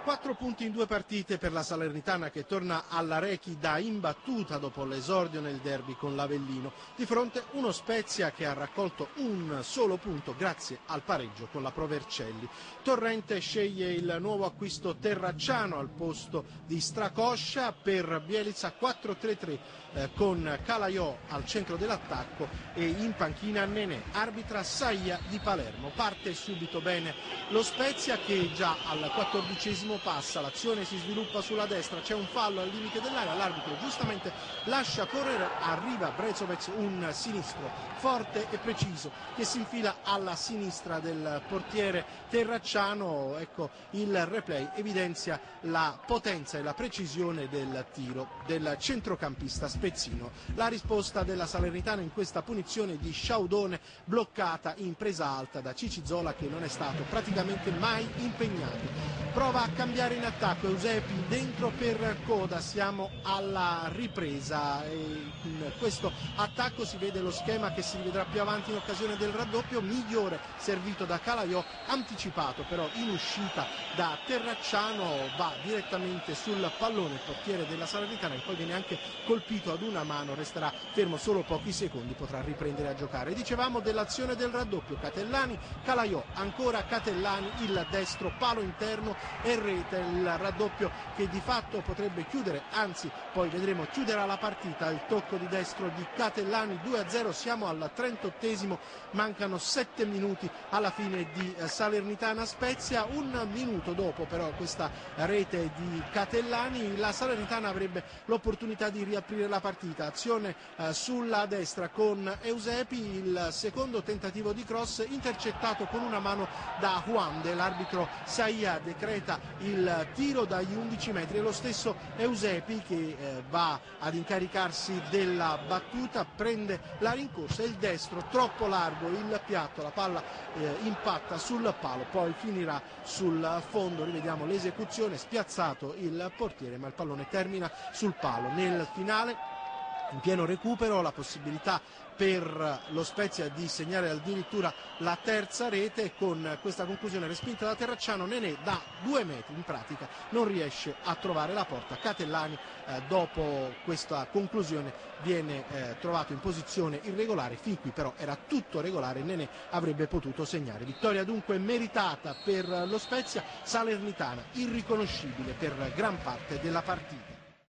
4 punti in 2 partite per la Salernitana, che torna alla Rechida imbattuta dopo l'esordio nel derby con l'Avellino. Di fronte uno Spezia che ha raccolto un solo punto grazie al pareggio con la Pro Vercelli. Torrente sceglie il nuovo acquisto Terracciano al posto di Stracoscia. Per Bielica 4-3-3 con Calaiò al centro dell'attacco e in panchina Nenè. Arbitra Saia di Palermo. Parte subito bene lo Spezia, che già al 14° passa, l'azione si sviluppa sulla destra, c'è un fallo al limite dell'area, l'arbitro giustamente lascia correre, arriva Brezovic, un sinistro forte e preciso che si infila alla sinistra del portiere Terracciano. Ecco, il replay evidenzia la potenza e la precisione del tiro del centrocampista spezzino. La risposta della Salernitana in questa punizione di Sciaudone, bloccata in presa alta da Cicizola, che non è stato praticamente mai impegnato. Prova a cambiare in attacco Eusepi, dentro per Coda, siamo alla ripresa e in questo attacco si vede lo schema che si rivedrà più avanti in occasione del raddoppio. Migliore servito da Calaiò, anticipato però in uscita da Terracciano, va direttamente sul pallone il portiere della Salernitana, e poi viene anche colpito ad una mano, resterà fermo solo pochi secondi, potrà riprendere a giocare. Dicevamo dell'azione del raddoppio, Catellani, Calaiò, ancora Catellani, il destro, palo interno e rete, il raddoppio che di fatto potrebbe chiudere, anzi poi vedremo chiuderà la partita. Il tocco di destro di Catellani, 2-0, siamo al 38°, mancano 7 minuti alla fine di Salernitana Spezia. Un minuto dopo però questa rete di Catellani la Salernitana avrebbe l'opportunità di riaprire la partita. Azione sulla destra con Eusepi, il secondo tentativo di cross intercettato con una mano da Juande. L'arbitro Saia decreta il tiro dagli 11 metri e lo stesso Eusepi, che va ad incaricarsi della battuta, prende la rincorsa e il destro troppo largo, il piatto, la palla impatta sul palo, poi finirà sul fondo. Rivediamo l'esecuzione, spiazzato il portiere ma il pallone termina sul palo. Nel finale, in pieno recupero, la possibilità per lo Spezia di segnare addirittura la terza rete. Con questa conclusione respinta da Terracciano, Nenè da 2 metri in pratica non riesce a trovare la porta. Catellani dopo questa conclusione viene trovato in posizione irregolare, fin qui però era tutto regolare, Nenè avrebbe potuto segnare. Vittoria dunque meritata per lo Spezia, Salernitana irriconoscibile per gran parte della partita.